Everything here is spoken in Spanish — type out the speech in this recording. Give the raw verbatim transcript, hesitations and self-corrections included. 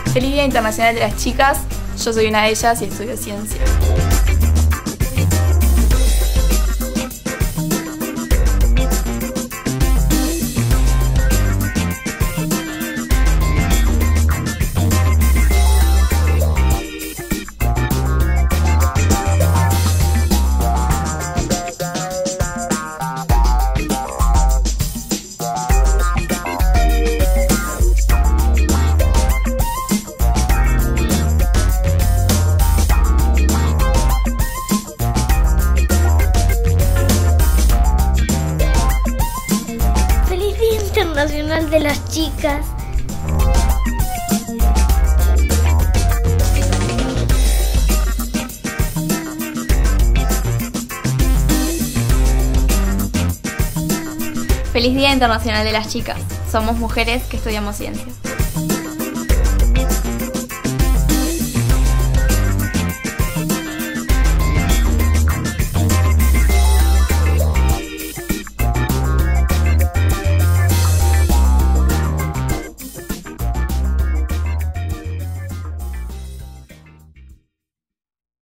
Feliz Día Internacional de las Chicas. Yo soy una de ellas y estudio ciencia. Internacional de las Chicas. Feliz Día Internacional de las Chicas. Somos mujeres que estudiamos ciencia.